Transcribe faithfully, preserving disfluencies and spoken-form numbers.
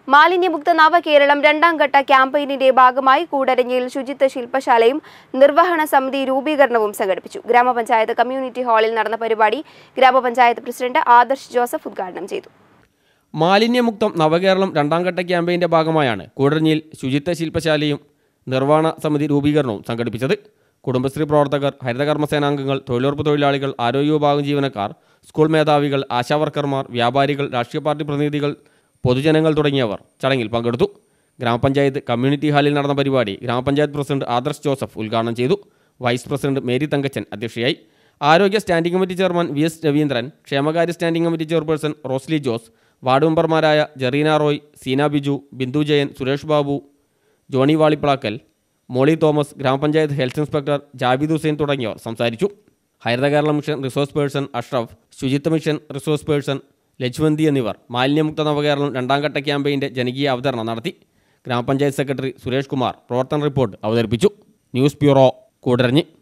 മാലിന്യമുക്ത നവകേരളം രണ്ടാം ഘട്ട ക്യാമ്പയിനിന്റെ ഭാഗമായി കൂടരഞ്ഞിയിൽ ശുചിത്വ ശില്പശാലയും നിർവഹണ സമിതി രൂപീകരണവും സംഘടിപ്പിച്ചു. ഗ്രാമപഞ്ചായത്ത് കമ്മ്യൂണിറ്റി ഹാളിൽ നടന്ന പരിപാടി ഗ്രാമപഞ്ചായത്ത് പ്രസിഡന്റ് ആദർശ് ജോസഫ് ഉദ്ഘാടനം ചെയ്തു. മാലിന്യമുക്തം നവകേരളം രണ്ടാം ഘട്ട ക്യാമ്പയിന്റെ ഭാഗമായാണ് കൂടരഞ്ഞിയിൽ ശുചിത്വ ശില്പശാലയും നിർവഹണ സമിതി രൂപീകരണവും സംഘടിപ്പിച്ചത്. കുടുംബശ്രീ പ്രവർത്തകർ, ഹരിതകർമ്മസേനാംഗങ്ങൾ, തൊഴിലുറപ്പ് തൊഴിലാളികൾ, ആരോഗ്യ വിഭാഗം ജീവനക്കാർ, സ്കൂൾ മേധാവികൾ, ആശാവർക്കർമാർ, വ്യാപാരികൾ, രാഷ്ട്രീയ പാർട്ടി പ്രതിനിധികൾ, പൊതുജനങ്ങൾ തുടങ്ങിയവർ ചടങ്ങിൽ പങ്കെടുത്തു. ഗ്രാമപഞ്ചായത്ത് കമ്മ്യൂണിറ്റി ഹാളിൽ നടന്ന പരിപാടി ഗ്രാമപഞ്ചായത്ത് പ്രസിഡന്റ് ആദർശ് ജോസഫ് ഉദ്ഘാടനം ചെയ്തു. വൈസ് പ്രസിഡന്റ് മേരി തങ്കച്ചൻ അധ്യക്ഷയായി. ആരോഗ്യ standing committee chairman V S Raveendran, ക്ഷേമകാര്യ standing committee chairperson Rosly Jose, ward മെമ്പർമാരായ ജറീന റോയ്, സീന ബിജു, ബിന്ദു ജയൻ, സുരേഷ് ബാബു, ജോണി വാളിപ്ലാക്കൽ, മോളി തോമസ്, ഗ്രാമപഞ്ചായത്ത് ഹെൽത്ത് ഇൻസ്പെക്ടർ ജാബിദ് ഹുസൈൻ തുടങ്ങിയവർ സംസാരിച്ചു. Haritha Kerala mission resource person Ashraf, ശുചിത്വ മിഷൻ റിസോഴ്സ് പേഴ്സൺ ലജ്വന്തി എന്നിവർ മാലിന്യമുക്ത നവകേരളം രണ്ടാം ഘട്ട ക്യാമ്പയിൻ്റെ ജനകീയ അവതരണം നടത്തി. ഗ്രാമപഞ്ചായത്ത് സെക്രട്ടറി സുരേഷ് കുമാർ പ്രവർത്തന റിപ്പോർട്ട് അവതരിപ്പിച്ചു. News bureau, Koodaranji.